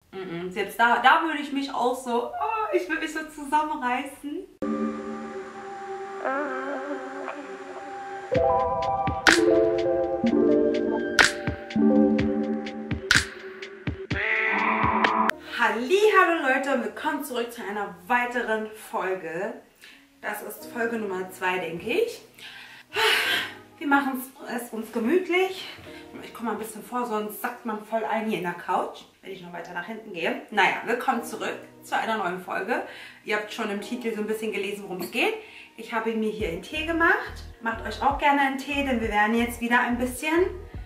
Selbst da würde ich mich auch so, ich würde mich so zusammenreißen. Hallihallo Leute und willkommen zurück zu einer weiteren Folge. Das ist Folge Nummer 2, denke ich. Wir machen es uns gemütlich. Ich komme mal ein bisschen vor, sonst sackt man voll ein hier in der Couch, wenn ich noch weiter nach hinten gehe. Naja, willkommen zurück zu einer neuen Folge. Ihr habt schon im Titel so ein bisschen gelesen, worum es geht. Ich habe mir hier einen Tee gemacht. Macht euch auch gerne einen Tee, denn wir werden jetzt wieder ein bisschen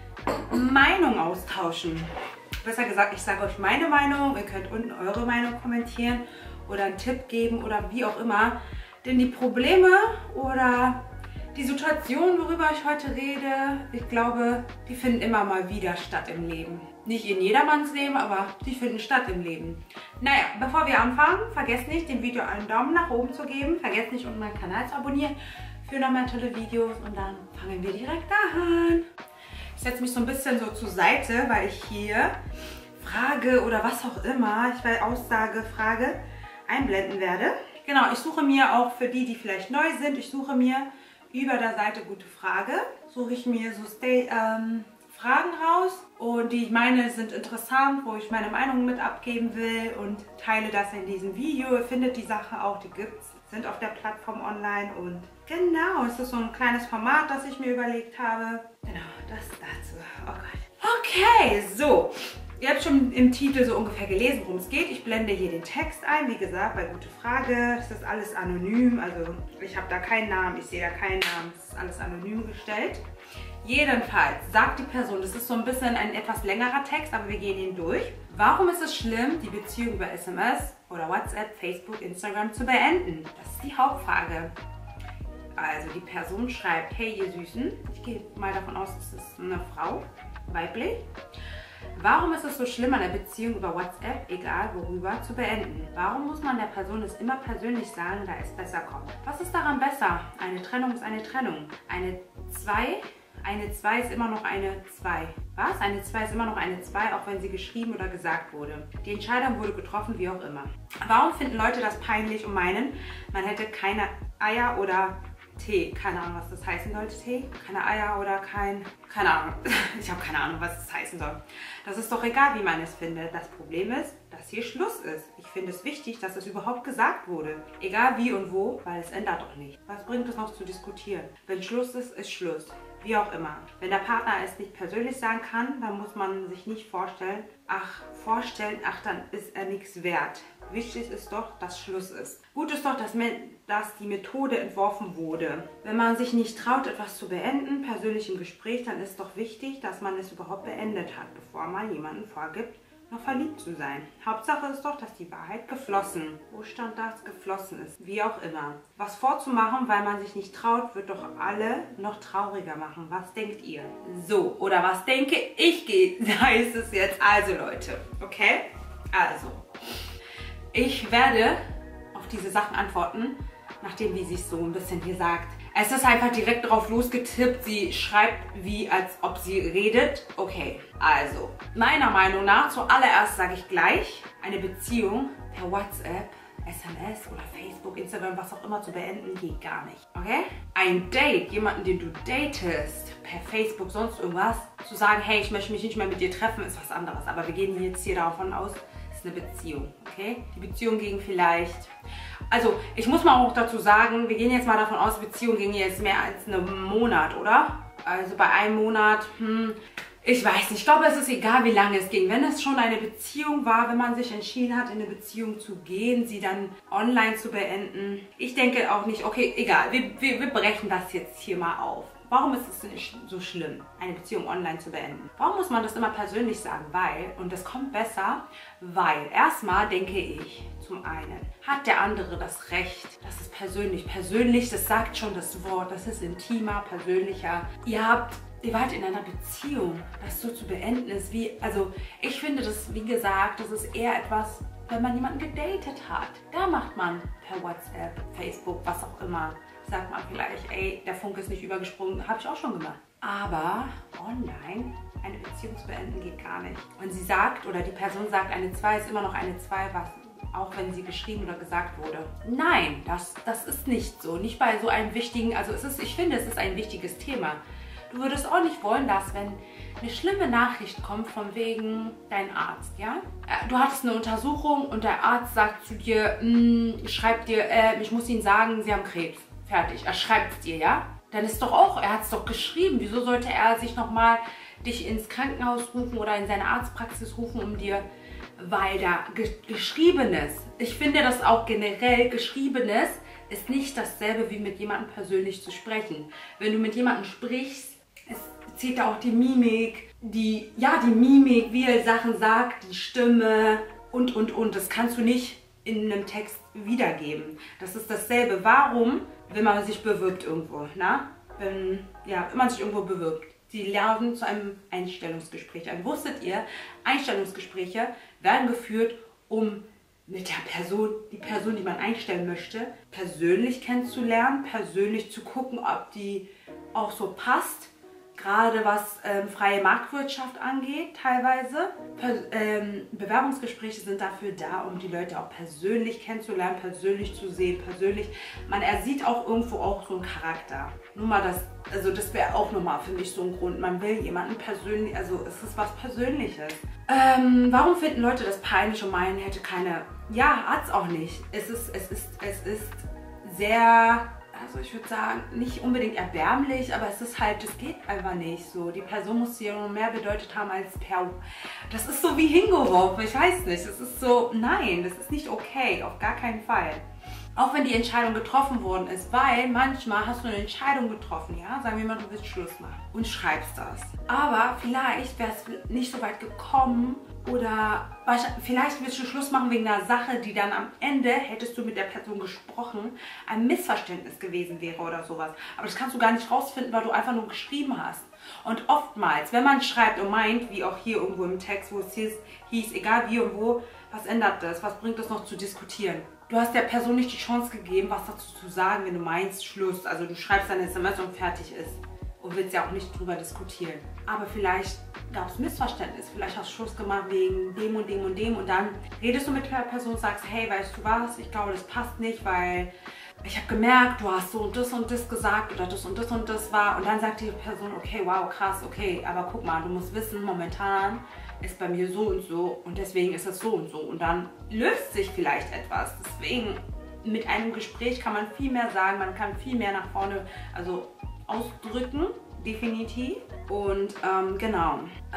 Meinung austauschen. Besser gesagt, ich sage euch meine Meinung. Ihr könnt unten eure Meinung kommentieren oder einen Tipp geben oder wie auch immer. Denn die Probleme oder die Situation, worüber ich heute rede, ich glaube, die finden immer mal wieder statt im Leben. Nicht in jedermanns Leben, aber die finden statt im Leben. Naja, bevor wir anfangen, vergesst nicht, dem Video einen Daumen nach oben zu geben. Vergesst nicht, meinen Kanal zu abonnieren für noch mehr tolle Videos. Und dann fangen wir direkt an. Ich setze mich so ein bisschen so zur Seite, weil ich hier Frage oder was auch immer, ich will Aussage, Frage einblenden werde. Genau, ich suche mir auch für die, die vielleicht neu sind, ich suche mir über der Seite Gute Frage, suche ich mir so Fragen raus und die ich meine sind interessant, wo ich meine Meinung mit abgeben will und teile das in diesem Video. Ihr findet die Sachen auch, die gibt's, sind auf der Plattform online und genau, es ist so ein kleines Format, das ich mir überlegt habe. Genau, das dazu. Oh Gott. Okay, so. Ihr habt schon im Titel so ungefähr gelesen, worum es geht. Ich blende hier den Text ein. Wie gesagt, bei Gute Frage, das ist alles anonym. Also ich habe da keinen Namen, ich sehe da keinen Namen. Das ist alles anonym gestellt. Jedenfalls sagt die Person, das ist so ein bisschen ein etwas längerer Text, aber wir gehen ihn durch. Warum ist es schlimm, die Beziehung über SMS oder WhatsApp, Facebook, Instagram zu beenden? Das ist die Hauptfrage. Also die Person schreibt, hey ihr Süßen, ich gehe mal davon aus, es ist eine Frau, weiblich. Warum ist es so schlimm, eine Beziehung über WhatsApp, egal worüber, zu beenden? Warum muss man der Person es immer persönlich sagen, da es besser kommt? Was ist daran besser? Eine Trennung ist eine Trennung. Eine 2 ist immer noch eine 2. Was? Eine 2 ist immer noch eine 2, auch wenn sie geschrieben oder gesagt wurde. Die Entscheidung wurde getroffen, wie auch immer. Warum finden Leute das peinlich und meinen, man hätte keine Eier oder Tee? Keine Ahnung, was das heißen sollte, Tee. Keine Eier oder keine Ahnung. Ich habe keine Ahnung, was das heißen soll. Das ist doch egal, wie man es findet. Das Problem ist, dass hier Schluss ist. Ich finde es wichtig, dass es überhaupt gesagt wurde. Egal wie und wo, weil es ändert doch nicht. Was bringt es noch zu diskutieren? Wenn Schluss ist, ist Schluss. Wie auch immer. Wenn der Partner es nicht persönlich sagen kann, dann muss man sich nicht vorstellen, dann ist er nichts wert. Wichtig ist doch, dass Schluss ist. Gut ist doch, dass die Methode entworfen wurde. Wenn man sich nicht traut, etwas zu beenden, persönlich im Gespräch, dann ist doch wichtig, dass man es überhaupt beendet hat, bevor man jemanden vorgibt, noch verliebt zu sein. Hauptsache ist doch, dass die Wahrheit geflossen. Wo stand das? Geflossen ist. Wie auch immer. Was vorzumachen, weil man sich nicht traut, wird doch alle noch trauriger machen. Was denkt ihr? So, oder was denke ich, heißt es jetzt. Also Leute, okay? Also, ich werde auf diese Sachen antworten, nachdem wie sie es so ein bisschen hier sagt. Es ist einfach direkt drauf losgetippt. Sie schreibt, wie als ob sie redet. Okay, also, meiner Meinung nach, zuallererst sage ich gleich, eine Beziehung per WhatsApp, SMS oder Facebook, Instagram, was auch immer zu beenden, geht gar nicht. Okay? Ein Date, jemanden, den du datest, per Facebook, sonst irgendwas, zu sagen, hey, ich möchte mich nicht mehr mit dir treffen, ist was anderes. Aber wir gehen jetzt hier davon aus, es ist eine Beziehung. Okay? Die Beziehung ging vielleicht... Also, ich muss mal auch dazu sagen, wir gehen jetzt mal davon aus, Beziehung ging jetzt mehr als einen Monat, oder? Also bei einem Monat, ich weiß nicht. Ich glaube, es ist egal, wie lange es ging. Wenn es schon eine Beziehung war, wenn man sich entschieden hat, in eine Beziehung zu gehen, sie dann online zu beenden. Ich denke auch nicht, okay, egal, wir brechen das jetzt hier mal auf. Warum ist es nicht so schlimm, eine Beziehung online zu beenden? Warum muss man das immer persönlich sagen? Weil, und das kommt besser, weil erstmal denke ich, zum einen hat der andere das Recht, das ist persönlich. Persönlich, das sagt schon das Wort, das ist intimer, persönlicher. Ihr wart in einer Beziehung, das so zu beenden ist wie, also ich finde das, wie gesagt, das ist eher etwas, wenn man jemanden gedatet hat. Da macht man per WhatsApp, Facebook, was auch immer, sagt man vielleicht, ey, der Funke ist nicht übergesprungen, habe ich auch schon gemacht. Aber online eine Beziehung zu beenden geht gar nicht. Und sie sagt, oder die Person sagt, eine 2 ist immer noch eine 2, was auch wenn sie geschrieben oder gesagt wurde. Nein, das ist nicht so. Nicht bei so einem wichtigen, also ich finde, es ist ein wichtiges Thema. Du würdest auch nicht wollen, dass, wenn eine schlimme Nachricht kommt von wegen dein Arzt, ja? Du hattest eine Untersuchung und der Arzt sagt zu dir, schreibt dir, ich muss Ihnen sagen, Sie haben Krebs. Fertig. Er schreibt es dir, ja? Dann ist doch auch, er hat es doch geschrieben. Wieso sollte er sich nochmal dich ins Krankenhaus rufen oder in seine Arztpraxis rufen, um dir, weil da Geschriebenes, ich finde das auch generell, Geschriebenes ist nicht dasselbe wie mit jemandem persönlich zu sprechen. Wenn du mit jemandem sprichst, es zählt auch die Mimik, die Mimik, wie er Sachen sagt, die Stimme und. Das kannst du nicht in einem Text wiedergeben. Das ist dasselbe. Warum, wenn man sich bewirbt irgendwo, na? Wenn man sich irgendwo bewirbt. Sie lernen zu einem Einstellungsgespräch an. Wusstet ihr, Einstellungsgespräche werden geführt, um mit der Person, die man einstellen möchte, persönlich kennenzulernen, persönlich zu gucken, ob die auch so passt. Gerade was freie Marktwirtschaft angeht, teilweise. Bewerbungsgespräche sind dafür da, um die Leute auch persönlich kennenzulernen, persönlich zu sehen, persönlich. Er sieht auch irgendwo auch so einen Charakter. Nur mal das wäre auch nochmal für mich so ein Grund. Man will jemanden persönlich, also es ist was Persönliches. Warum finden Leute das peinlich und meinen, hätte keine... Ja, hat's auch nicht. Es ist sehr... Also ich würde sagen, nicht unbedingt erbärmlich, aber es ist halt, das geht einfach nicht so. Die Person muss dir noch mehr bedeutet haben als Das ist so wie hingeworfen, ich weiß nicht. Das ist so, nein, das ist nicht okay, auf gar keinen Fall. Auch wenn die Entscheidung getroffen worden ist, weil manchmal hast du eine Entscheidung getroffen, ja? Sagen wir mal, du willst Schluss machen und schreibst das. Aber vielleicht wäre es nicht so weit gekommen oder vielleicht willst du Schluss machen wegen einer Sache, die dann am Ende, hättest du mit der Person gesprochen, ein Missverständnis gewesen wäre oder sowas. Aber das kannst du gar nicht rausfinden, weil du einfach nur geschrieben hast. Und oftmals, wenn man schreibt und meint, wie auch hier irgendwo im Text, wo es hieß, egal wie und wo, was ändert das? Was bringt das noch zu diskutieren? Du hast der Person nicht die Chance gegeben, was dazu zu sagen, wenn du meinst, Schluss. Also du schreibst deine SMS und fertig ist. Und willst ja auch nicht drüber diskutieren. Aber vielleicht gab es Missverständnis. Vielleicht hast du Schluss gemacht wegen dem und dem und dem. Und dann redest du mit der Person und sagst, hey, weißt du was? Ich glaube, das passt nicht, weil ich habe gemerkt, du hast so und das gesagt oder das und das war. Und dann sagt die Person, okay, wow, krass, okay. Aber guck mal, du musst wissen, momentan ist bei mir so und so und deswegen ist es so und so. Und dann löst sich vielleicht etwas. Deswegen, mit einem Gespräch kann man viel mehr sagen, man kann viel mehr nach vorne ausdrücken, definitiv. Und genau.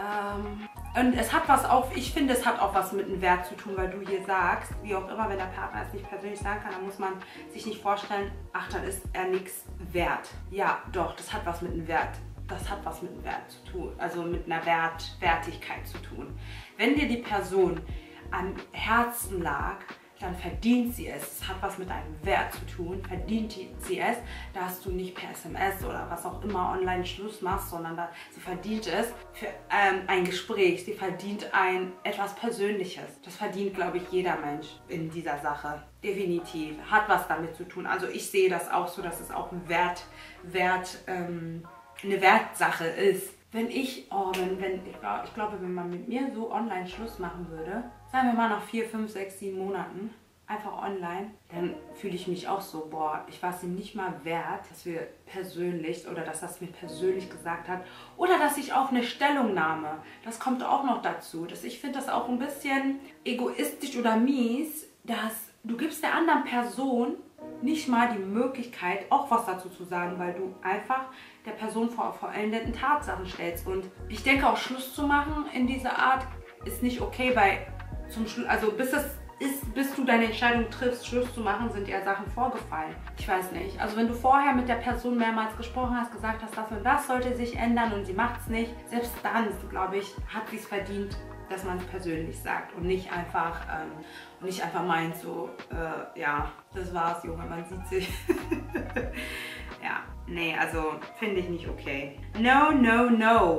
Und es hat was auch, ich finde, es hat auch was mit dem Wert zu tun, weil du hier sagst, wie auch immer, wenn der Partner es nicht persönlich sagen kann, dann muss man sich nicht vorstellen, ach, dann ist er nichts wert. Ja, doch, das hat was mit dem Wert. Das hat was mit dem Wert zu tun, also mit einer Wertigkeit zu tun. Wenn dir die Person am Herzen lag, dann verdient sie es. Es hat was mit einem Wert zu tun. Verdient sie es, dass du nicht per SMS oder was auch immer online Schluss machst, sondern sie verdient es für ein Gespräch. Sie verdient etwas Persönliches. Das verdient, glaube ich, jeder Mensch in dieser Sache. Definitiv. Hat was damit zu tun. Also ich sehe das auch so, dass es auch ein eine Wertsache ist. Ich glaube, wenn man mit mir so online Schluss machen würde, sagen wir mal nach 4, 5, 6, 7 Monaten, einfach online, dann fühle ich mich auch so, boah, ich war es ihm nicht mal wert, dass wir persönlich oder dass das mir persönlich gesagt hat oder dass ich auch eine Stellungnahme, das kommt auch noch dazu. Ich finde das auch ein bisschen egoistisch oder mies, dass du gibst der anderen Person nicht mal die Möglichkeit, auch was dazu zu sagen, weil du einfach der Person vor vollendeten Tatsachen stellst. Und ich denke auch, Schluss zu machen in dieser Art ist nicht okay, weil zum Schluss, also bis du deine Entscheidung triffst, Schluss zu machen, sind ja Sachen vorgefallen. Ich weiß nicht. Also wenn du vorher mit der Person mehrmals gesprochen hast, gesagt hast, das und das sollte sich ändern und sie macht es nicht, selbst dann, glaube ich, hat sie es verdient, dass man es persönlich sagt und nicht einfach meint so, ja, das war's, Junge, man sieht sich. Ja, nee, also finde ich nicht okay. No, no, no.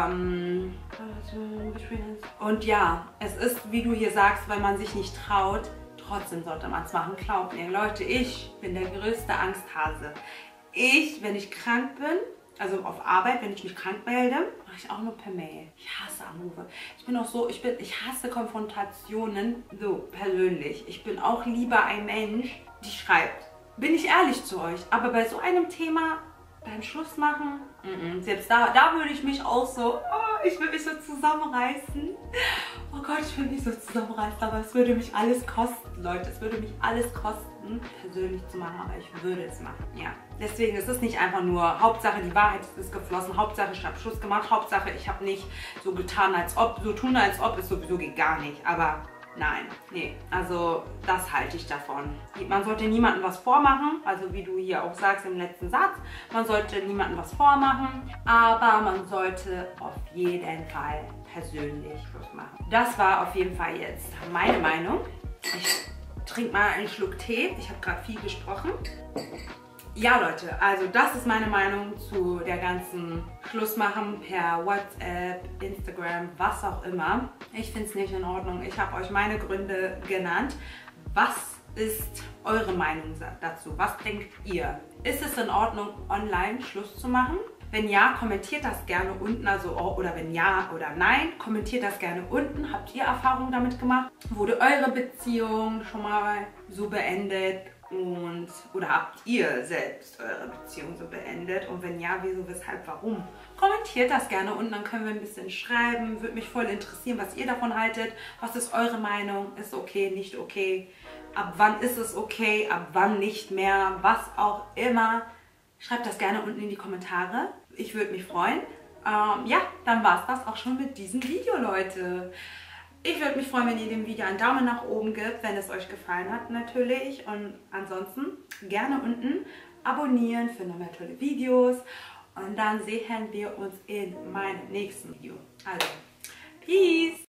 Und ja, es ist, wie du hier sagst, wenn man sich nicht traut, trotzdem sollte man es machen. Glaubt mir, Leute, ich bin der größte Angsthase. Wenn ich krank bin, Also auf Arbeit, wenn ich mich krank melde, mache ich auch nur per Mail. Ich hasse Anrufe. Ich bin auch so, ich hasse Konfrontationen so persönlich. Ich bin auch lieber ein Mensch, die schreibt. Bin ich ehrlich zu euch. Aber bei so einem Thema beim Schluss machen, selbst da würde ich mich auch so, ich würde mich so zusammenreißen. Oh Gott, ich würde mich so zusammenreißen, aber es würde mich alles kosten, Leute. Es würde mich alles kosten, persönlich zu machen, aber ich würde es machen, ja. Deswegen ist es nicht einfach nur, Hauptsache die Wahrheit ist geflossen, Hauptsache ich habe Schluss gemacht, Hauptsache ich habe nicht so getan, als ob, so tun als ob, es sowieso geht gar nicht, aber nein, nee, also das halte ich davon. Man sollte niemandem was vormachen, also wie du hier auch sagst im letzten Satz, man sollte niemandem was vormachen, aber man sollte auf jeden Fall persönlich Schluss machen. Das war auf jeden Fall jetzt meine Meinung. Ich trinke mal einen Schluck Tee, ich habe gerade viel gesprochen. Ja Leute, also das ist meine Meinung zu der ganzen Schlussmachen per WhatsApp, Instagram, was auch immer. Ich finde es nicht in Ordnung. Ich habe euch meine Gründe genannt. Was ist eure Meinung dazu? Was denkt ihr? Ist es in Ordnung, online Schluss zu machen? Wenn ja, kommentiert das gerne unten, also oder wenn ja oder nein, kommentiert das gerne unten. Habt ihr Erfahrungen damit gemacht? Wurde eure Beziehung schon mal so beendet? Oder habt ihr selbst eure Beziehung so beendet? Und wenn ja, wieso, weshalb, warum? Kommentiert das gerne unten, dann können wir ein bisschen schreiben. Würde mich voll interessieren, was ihr davon haltet. Was ist eure Meinung? Ist okay, nicht okay? Ab wann ist es okay? Ab wann nicht mehr? Was auch immer. Schreibt das gerne unten in die Kommentare. Ich würde mich freuen. Ja, dann war es das auch schon mit diesem Video, Leute. Ich würde mich freuen, wenn ihr dem Video einen Daumen nach oben gebt, wenn es euch gefallen hat natürlich. Und ansonsten gerne unten abonnieren für noch mehr tolle Videos. Und dann sehen wir uns in meinem nächsten Video. Also, peace!